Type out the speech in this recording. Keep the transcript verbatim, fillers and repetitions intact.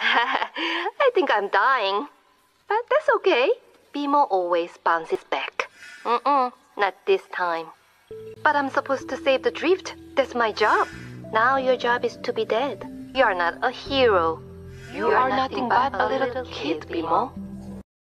I think I'm dying. But that's okay. Bimo always bounces back. Mm-mm, not this time. But I'm supposed to save the drift. That's my job. Now your job is to be dead. You are not a hero. You, you are, are nothing but, but a little kid, Bimo.